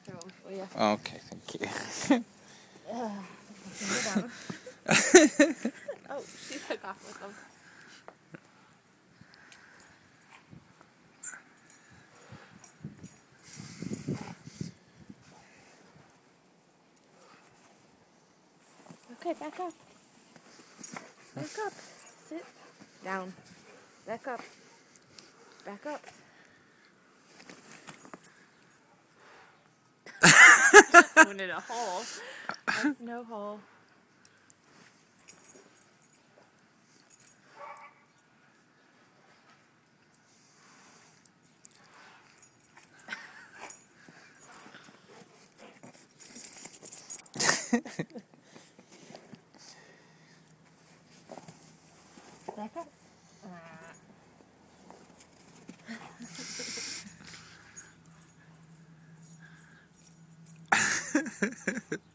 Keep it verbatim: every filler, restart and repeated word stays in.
throw them for you. Okay, thank you. Uh, oh, she took off with them. Okay, back up. Back up. Sit down. Back up. Back up. Just went in a hole. That's no hole. Back up. Uh.